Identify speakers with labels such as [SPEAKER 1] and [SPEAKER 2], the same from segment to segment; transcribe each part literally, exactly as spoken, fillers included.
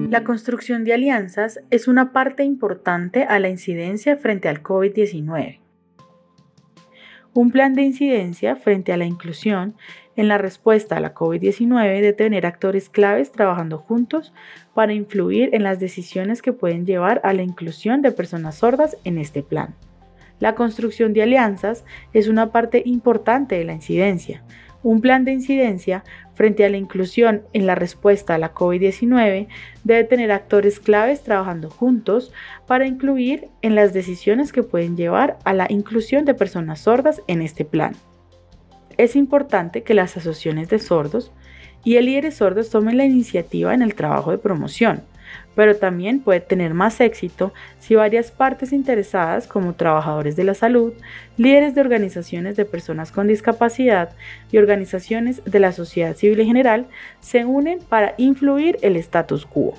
[SPEAKER 1] La construcción de alianzas es una parte importante a la incidencia frente al COVID diecinueve. Un plan de incidencia frente a la inclusión en la respuesta a la COVID diecinueve debe tener actores claves trabajando juntos para influir en las decisiones que pueden llevar a la inclusión de personas sordas en este plan. La construcción de alianzas es una parte importante de la incidencia. Un plan de incidencia frente a la inclusión en la respuesta a la COVID diecinueve debe tener actores claves trabajando juntos para influir en las decisiones que pueden llevar a la inclusión de personas sordas en este plan. Es importante que las asociaciones de sordos y el líderes sordos tomen la iniciativa en el trabajo de promoción, pero también puede tener más éxito si varias partes interesadas como trabajadores de la salud, líderes de organizaciones de personas con discapacidad y organizaciones de la sociedad civil en general se unen para influir el status quo.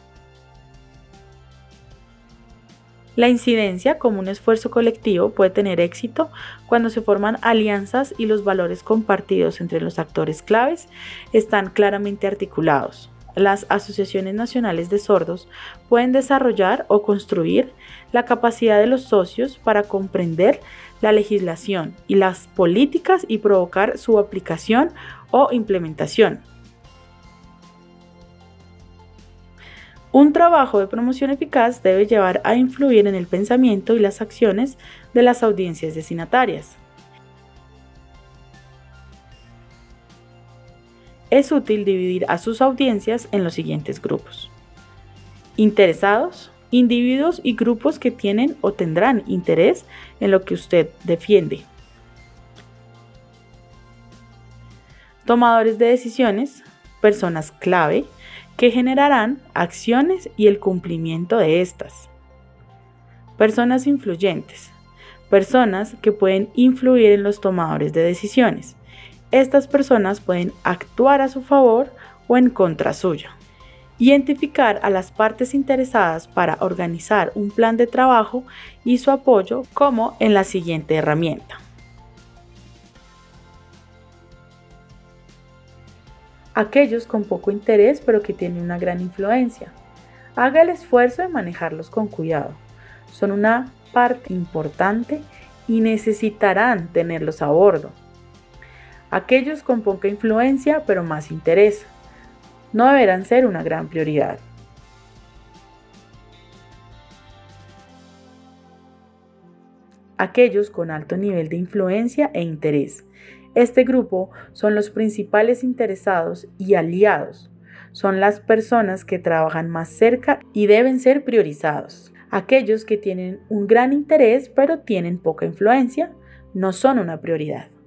[SPEAKER 1] La incidencia como un esfuerzo colectivo puede tener éxito cuando se forman alianzas y los valores compartidos entre los actores claves están claramente articulados. Las asociaciones nacionales de sordos pueden desarrollar o construir la capacidad de los socios para comprender la legislación y las políticas y provocar su aplicación o implementación. Un trabajo de promoción eficaz debe llevar a influir en el pensamiento y las acciones de las audiencias destinatarias. Es útil dividir a sus audiencias en los siguientes grupos. Interesados, individuos y grupos que tienen o tendrán interés en lo que usted defiende. Tomadores de decisiones, personas clave que generarán acciones y el cumplimiento de estas. Personas influyentes, personas que pueden influir en los tomadores de decisiones. Estas personas pueden actuar a su favor o en contra suya. Identificar a las partes interesadas para organizar un plan de trabajo y su apoyo como en la siguiente herramienta. Aquellos con poco interés pero que tienen una gran influencia. Haga el esfuerzo de manejarlos con cuidado. Son una parte importante y necesitarán tenerlos a bordo. Aquellos con poca influencia pero más interés no deberán ser una gran prioridad. Aquellos con alto nivel de influencia e interés. Este grupo son los principales interesados y aliados. Son las personas que trabajan más cerca y deben ser priorizados. Aquellos que tienen un gran interés pero tienen poca influencia no son una prioridad.